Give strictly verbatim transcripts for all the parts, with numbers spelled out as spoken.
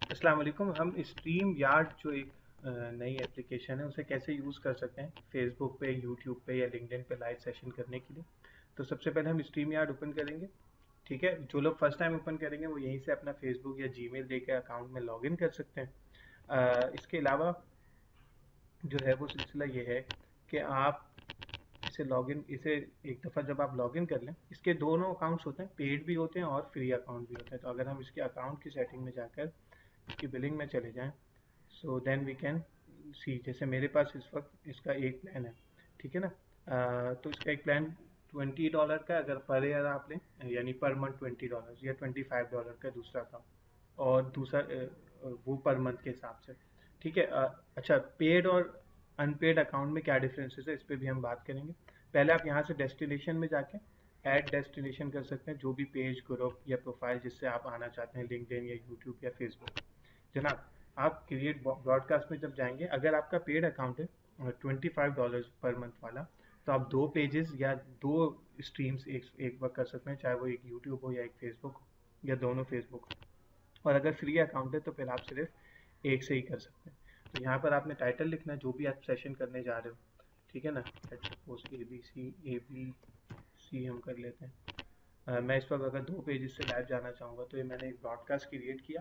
अस्सलाम वालेकुम। हम स्ट्रीम यार्ड जो एक अ, नई एप्लीकेशन है उसे कैसे यूज़ कर सकते हैं फेसबुक पे, यूट्यूब पे या लिंक्डइन पे लाइव सेशन करने के लिए। तो सबसे पहले हम स्ट्रीम यार्ड ओपन करेंगे। ठीक है, जो लोग फर्स्ट टाइम ओपन करेंगे वो यहीं से अपना फेसबुक या जीमेल देकर अकाउंट में लॉगिन कर सकते हैं। अ, इसके अलावा जो है वो सिलसिला ये है कि आप इसे लॉगिन इसे एक दफ़ा जब आप लॉगिन कर लें, इसके दोनों अकाउंट्स होते हैं, पेड भी होते हैं और फ्री अकाउंट भी होते हैं। तो अगर हम इसके अकाउंट की सेटिंग में जाकर इसकी बिलिंग में चले जाएं, so then we can see, जैसे मेरे पास इस वक्त इसका एक प्लान है। ठीक है ना। अ, तो इसका एक प्लान ट्वेंटी डॉलर का अगर पर ईयर आप लें, यानी पर मंथ ट्वेंटी डॉलर, या ट्वेंटी फाइव डॉलर का दूसरा था, और दूसरा अ, अ, वो पर मंथ के हिसाब से। ठीक है। अ, अच्छा, पेड और अनपेड अकाउंट में क्या डिफरेंसेस है इस पर भी हम बात करेंगे। पहले आप यहाँ से डेस्टिनेशन में जाके ऐड डेस्टिनेशन कर सकते हैं, जो भी पेज, ग्रुप या प्रोफाइल जिससे आप आना चाहते हैं, लिंक्डइन या यूट्यूब या फेसबुक। जनाब, आप क्रिएट ब्रॉडकास्ट में जब जाएंगे, अगर आपका पेड अकाउंट है twenty five dollar per month वाला, तो आप दो पेजेस या दो स्ट्रीम्स एक एक बार कर सकते हैं, चाहे वो एक यूट्यूब हो या एक फेसबुक हो या दोनों फेसबुक हो। और अगर फ्री अकाउंट है तो फिर आप सिर्फ एक से ही कर सकते हैं। तो यहाँ पर आपने टाइटल लिखना है जो भी आप सेशन करने जा रहे हो। ठीक है ना। Let's suppose A B C, A B C हम कर लेते हैं। अ, मैं इस वक्त अगर दो पेजेस से लाइव जाना चाहूँगा तो ये मैंने एक ब्रॉडकास्ट क्रिएट किया।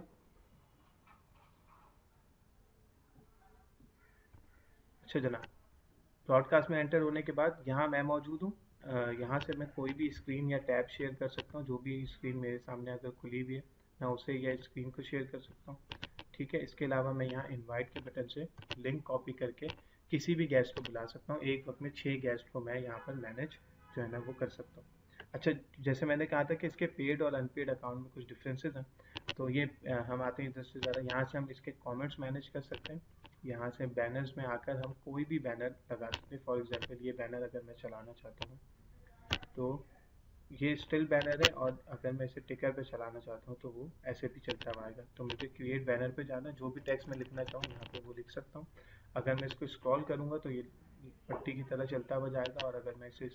अच्छा जनाब, ब्रॉडकास्ट में एंटर होने के बाद यहाँ मैं मौजूद हूँ। अ, यहाँ से मैं कोई भी स्क्रीन या टैब शेयर कर सकता हूँ, जो भी स्क्रीन मेरे सामने अगर खुली हुई है मैं उसे या स्क्रीन को शेयर कर सकता हूँ। ठीक है। इसके अलावा मैं यहाँ इनवाइट के बटन से लिंक कॉपी करके किसी भी गेस्ट को बुला सकता हूँ। एक वक्त में छः गेस्ट को मैं यहाँ पर मैनेज जो है ना वो कर सकता हूँ। अच्छा, जैसे मैंने कहा था कि इसके पेड और अनपेड अकाउंट में कुछ डिफरेंसेस हैं। तो ये अ, हम आते हैं इधर से ज़्यादा, यहाँ से हम इसके कमेंट्स मैनेज कर सकते हैं। यहाँ से बैनर्स में आकर हम कोई भी बैनर लगा सकते हैं। फॉर एग्जांपल ये बैनर अगर मैं चलाना चाहता हूँ तो ये स्टिल बैनर है, और अगर मैं इसे टिकर पे चलाना चाहता हूँ तो वो ऐसे भी चलता रहेगा। तो मुझे क्रिएट बैनर पे जाना है, जो भी टेक्स्ट मैं लिखना चाहूँ यहाँ पे वो लिख सकता हूँ। अगर मैं इसको स्क्रॉल करूँगा तो ये पट्टी की तरह चलता हुआ जाएगा, और अगर मैं इसे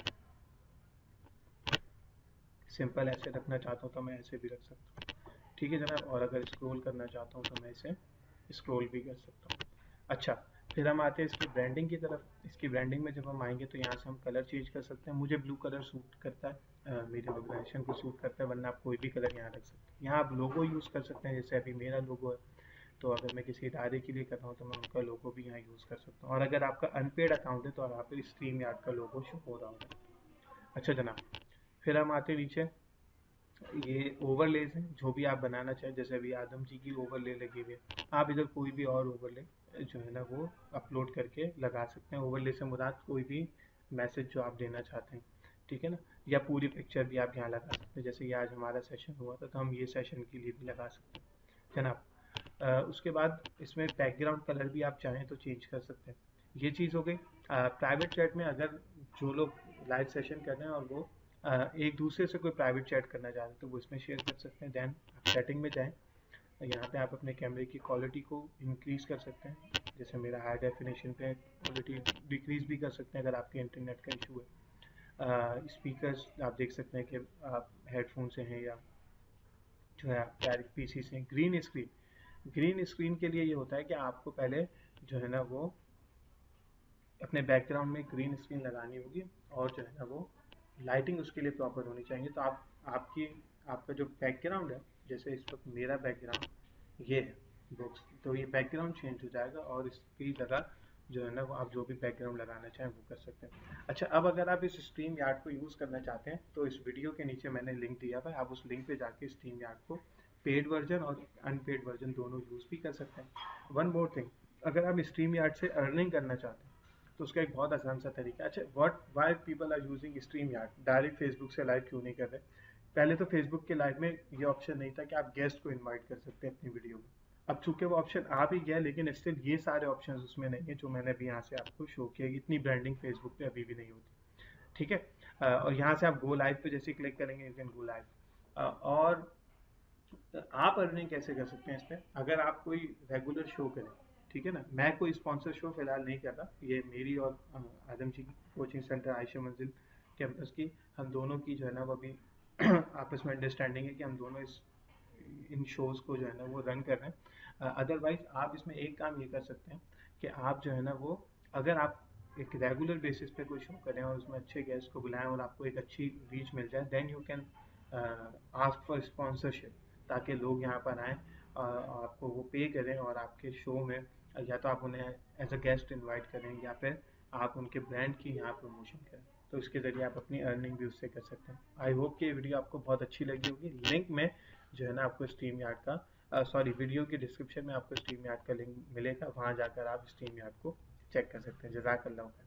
सिंपल ऐसे रखना चाहता हूँ तो मैं ऐसे भी रख सकता हूँ। ठीक है जनाब। और अगर स्क्रॉल करना चाहता हूँ तो मैं इसे स्क्रॉल भी कर सकता हूँ। अच्छा, फिर हम आते हैं इसकी ब्रांडिंग की तरफ। इसकी ब्रांडिंग में जब हम आएंगे तो यहाँ से हम कलर चेंज कर सकते हैं। मुझे ब्लू कलर सूट करता है, अ, मेरे ऑर्गेनाइजेशन को सूट करता है, वरना आप कोई भी कलर यहाँ रख सकते हैं। यहाँ आप लोगो यूज़ कर सकते हैं, जैसे अभी मेरा लोगो है, तो अगर मैं किसी इदारे के लिए कर रहा हूँ तो मैं उनका लोगो भी यहाँ यूज़ कर सकता हूँ। और अगर आपका अनपेड अकाउंट है तो यहाँ पर स्ट्रीम यार्ड का लोगो शो हो रहा होगा। अच्छा जनाब, फिर हम आते हैं नीचे। ये ओवरलेज हैं, जो भी आप बनाना चाहें, जैसे अभी आदम जी की ओवरले लगी हुई है, आप इधर कोई भी और ओवरले जो है ना वो अपलोड करके लगा सकते हैं। ओवरले से मुराद कोई भी मैसेज जो आप देना चाहते हैं। ठीक है ना। या पूरी पिक्चर भी आप यहाँ लगा सकते हैं, जैसे ये आज हमारा सेशन हुआ था तो हम ये सेशन के लिए भी लगा सकते हैं जनाब। अ, उसके बाद इसमें बैकग्राउंड कलर भी आप चाहें तो चेंज कर सकते हैं। ये चीज़ हो गई। प्राइवेट चैट में अगर जो लोग लाइव सेशन कर रहे हैं और वो अ, एक दूसरे से कोई प्राइवेट चैट करना चाहते हैं तो वो इसमें शेयर कर सकते हैं। देन आप सेटिंग में जाएं, यहाँ पे आप अपने कैमरे की क्वालिटी को इंक्रीज़ कर सकते हैं। जैसे मेरा हाई डेफिनेशन पे क्वालिटी डिक्रीज़ भी कर सकते हैं अगर आपके इंटरनेट का इशू है। स्पीकर्स आप देख सकते हैं कि आप हेडफोन से हैं या जो है आप डायरेक्ट पीसी से। ग्रीन स्क्रीन, ग्रीन स्क्रीन के लिए ये होता है कि आपको पहले जो है ना वो अपने बैकग्राउंड में ग्रीन स्क्रीन लगानी होगी, और जो है ना वो लाइटिंग उसके लिए प्रॉपर होनी चाहिए। तो आप आपकी आपका जो बैकग्राउंड है, जैसे इस वक्त मेरा बैकग्राउंड ये है बॉक्स, तो ये बैकग्राउंड चेंज हो जाएगा और इसकी जगह जो है ना वो आप जो भी बैकग्राउंड लगाना चाहें वो कर सकते हैं। अच्छा, अब अगर आप इस स्ट्रीम यार्ड को यूज़ करना चाहते हैं तो इस वीडियो के नीचे मैंने लिंक दिया हुआ है, आप उस लिंक पे जाके स्ट्रीम यार्ड को पेड वर्जन और अनपेड वर्जन दोनों यूज़ भी कर सकते हैं। वन मोर थिंग, अगर आप स्ट्रीम यार्ड से अर्निंग करना चाहते हैं तो उसका एक बहुत आसान सा तरीका है। अच्छा, what why people are using StreamYard, direct Facebook से लाइव क्यों नहीं कर रहे? पहले तो फेसबुक के लाइव में ये ऑप्शन नहीं था कि आप गेस्ट को इनवाइट कर सकते हैं अपनी वीडियो में। अब चूंकि वो ऑप्शन आ भी गया, लेकिन स्टिल ये सारे ऑप्शन उसमें नहीं है जो मैंने अभी यहाँ से आपको शो किया। इतनी ब्रांडिंग फेसबुक पे अभी भी नहीं होती। ठीक है। अ, और यहाँ से आप गो लाइव पे जैसे क्लिक करेंगे यू कैन गो लाइव। और आप अर्निंग कैसे कर सकते हैं इस पर, अगर आप कोई रेगुलर शो करें। ठीक है ना। मैं कोई स्पॉन्सर शो फिलहाल नहीं कर रहा, ये मेरी और अ, आदम जी की कोचिंग सेंटर आयशा मंजिल कैंपस की, हम दोनों की जो है ना वो अभी आपस में अंडरस्टैंडिंग है कि हम दोनों इस इन शोज़ को जो है ना वो रन कर रहे हैं। अदरवाइज आप इसमें एक काम ये कर सकते हैं कि आप जो है ना वो, अगर आप एक रेगुलर बेसिस पे कोई शो करें और उसमें अच्छे गेस्ट को बुलाएं और आपको एक अच्छी रीच मिल जाए, then you can ask for sponsorship, ताकि लोग यहाँ पर आएँ, आपको वो पे करें और आपके शो में या तो आप उन्हें एज अ गेस्ट इनवाइट करें या फिर आप उनके ब्रांड की यहाँ प्रमोशन करें, तो इसके ज़रिए आप अपनी अर्निंग भी उससे कर सकते हैं। आई होप कि ये वीडियो आपको बहुत अच्छी लगी होगी। लिंक में जो है ना आपको स्ट्रीम यार्ड का, सॉरी वीडियो के डिस्क्रिप्शन में आपको स्ट्रीम यार्ड का लिंक मिलेगा, वहाँ जाकर आप स्ट्रीम यार्ड को चेक कर सकते हैं। जज़ाकल्लाह।